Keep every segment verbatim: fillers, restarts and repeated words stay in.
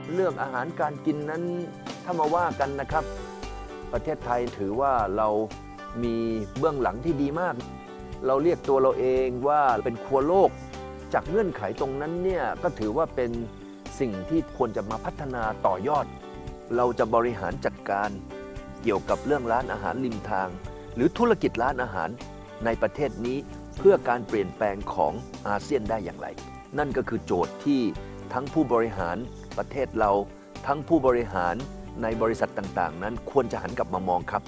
เรื่องอาหารการกินนั้นถ้ามาว่ากันนะครับประเทศไทยถือว่าเรามีเบื้องหลังที่ดีมากเราเรียกตัวเราเองว่าเป็นครัวโลกจากเงื่อนไขตรงนั้นเนี่ยก็ถือว่าเป็นสิ่งที่ควรจะมาพัฒนาต่อยอดเราจะบริหารจัดการเกี่ยวกับเรื่องร้านอาหารริมทางหรือธุรกิจร้านอาหารในประเทศนี้เพื่อการเปลี่ยนแปลงของอาเซียนได้อย่างไรนั่นก็คือโจทย์ที่ทั้งผู้บริหารประเทศเราทั้งผู้บริหารในบริษัทต่างๆนั้นควรจะหันกลับมามองครับ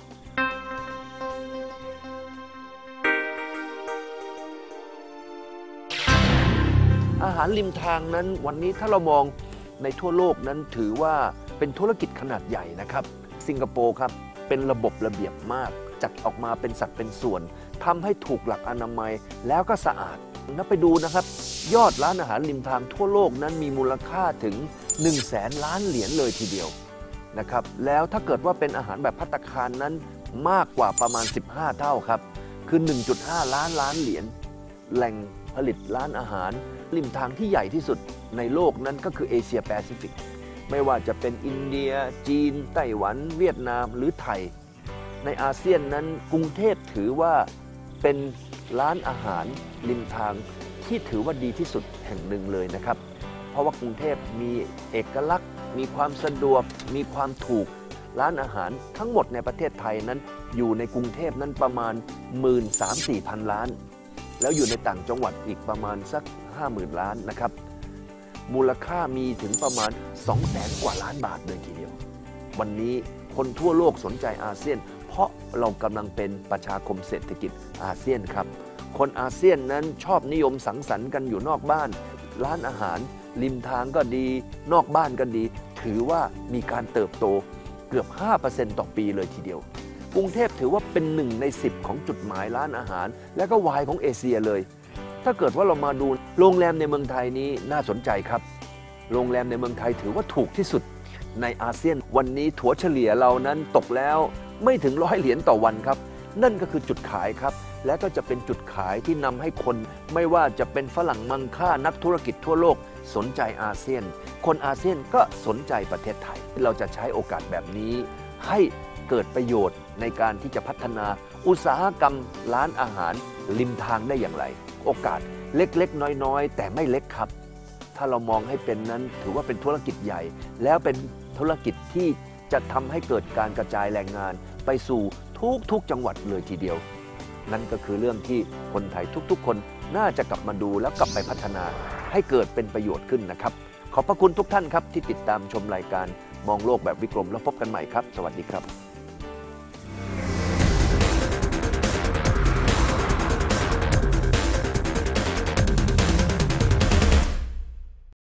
อาหารริมทางนั้นวันนี้ถ้าเรามองในทั่วโลกนั้นถือว่าเป็นธุรกิจขนาดใหญ่นะครับสิงคโปร์ครับเป็นระบบระเบียบมากจัดออกมาเป็นสัดเป็นส่วนทำให้ถูกหลักอนามัยแล้วก็สะอาดนับไปดูนะครับยอดร้านอาหารริมทางทั่วโลกนั้นมีมูลค่าถึงหนึ่งแสนล้านเหรียญเลยทีเดียวนะครับแล้วถ้าเกิดว่าเป็นอาหารแบบภัตตาคารนั้นมากกว่าประมาณสิบห้าเท่าครับคือ หนึ่งจุดห้า ล้านล้านเหรียญแหล่งผลิตร้านอาหารริมทางที่ใหญ่ที่สุดในโลกนั้นก็คือเอเชียแปซิฟิกไม่ว่าจะเป็นอินเดียจีนไต้หวันเวียดนามหรือไทยในอาเซียนนั้นกรุงเทพถือว่าเป็นร้านอาหารริมทางที่ถือว่าดีที่สุดแห่งหนึ่งเลยนะครับเพราะว่ากรุงเทพมีเอกลักษณ์มีความสะดวกมีความถูกร้านอาหารทั้งหมดในประเทศไทยนั้นอยู่ในกรุงเทพนั้นประมาณ หนึ่งหมื่นสามพัน สี่พัน ล้านแล้วอยู่ในต่างจังหวัดอีกประมาณสัก ห้าหมื่น ล้านนะครับมูลค่ามีถึงประมาณ สองแสน กว่าล้านบาทเลยทีเดียววันนี้คนทั่วโลกสนใจอาเซียนเพราะเรากำลังเป็นประชาคมเศรษฐกิจอาเซียนครับคนอาเซียนนั้นชอบนิยมสังสรรค์กันอยู่นอกบ้านร้านอาหารริมทางก็ดีนอกบ้านก็ดีถือว่ามีการเติบโตเกือบ ห้าเปอร์เซ็นต์ ต่อปีเลยทีเดียวกรุงเทพถือว่าเป็นหนึ่งในสิบของจุดหมายร้านอาหารและก็วายของเอเชียเลยถ้าเกิดว่าเรามาดูโรงแรมในเมืองไทยนี้น่าสนใจครับโรงแรมในเมืองไทยถือว่าถูกที่สุดในอาเซียนวันนี้ถัวเฉลี่ยเรานั้นตกแล้วไม่ถึงร้อยเหรียญต่อวันครับนั่นก็คือจุดขายครับและก็จะเป็นจุดขายที่นำให้คนไม่ว่าจะเป็นฝรั่งมังค่านักธุรกิจทั่วโลกสนใจอาเซียนคนอาเซียนก็สนใจประเทศไทยเราจะใช้โอกาสแบบนี้ให้เกิดประโยชน์ในการที่จะพัฒนาอุตสาหกรรมร้านอาหารริมทางได้อย่างไรโอกาสเล็กๆน้อยๆแต่ไม่เล็กครับถ้าเรามองให้เป็นนั้นถือว่าเป็นธุรกิจใหญ่แล้วเป็นธุรกิจที่จะทำให้เกิดการกระจายแรงงานไปสู่ทุกๆจังหวัดเลยทีเดียวนั่นก็คือเรื่องที่คนไทยทุกๆคนน่าจะกลับมาดูแล้วกลับไปพัฒนาให้เกิดเป็นประโยชน์ขึ้นนะครับขอบพระคุณทุกท่านครับที่ติดตามชมรายการมองโลกแบบวิกรมแล้วพบกันใหม่ครับสวัสดีครับ